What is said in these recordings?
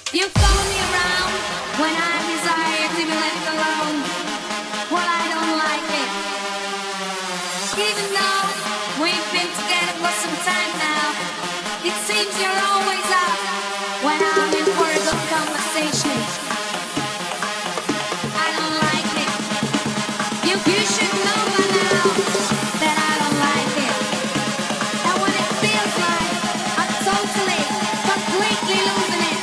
You follow me around when I desire to be left alone. Well, I don't like it. Even though we've been together for some time now, it seems you're always up when I'm in words of conversation. I don't like it. You should know by now that I don't like it. And when it feels like I'm totally, completely losing it.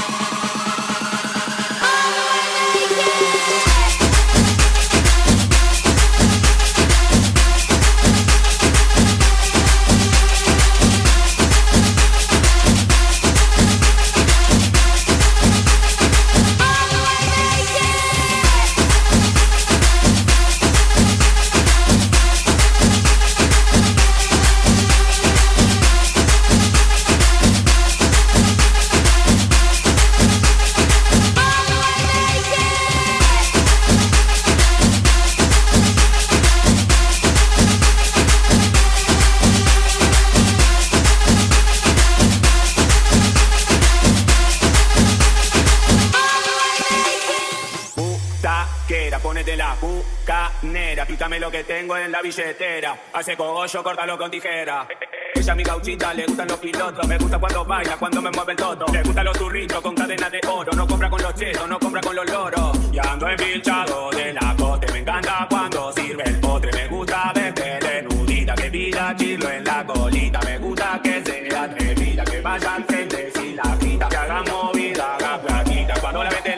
Ponete la bucanera, pícame lo que tengo en la billetera. Hace cogollo, córtalo con tijera. Ella mi gauchita, le gustan los pilotos. Me gusta cuando baila, cuando me mueve el toto. Le gustan los turritos con cadenas de oro. No compra con los chetos, no compra con los loros. Y ando empilchado de la cote. Me encanta cuando sirve el potre. Me gusta verte desnudita, que pida chirlo en la colita. Me gusta que sea atrevida, que vaya al frente sin la quita. Que haga movida, haga platita. Cuando la vete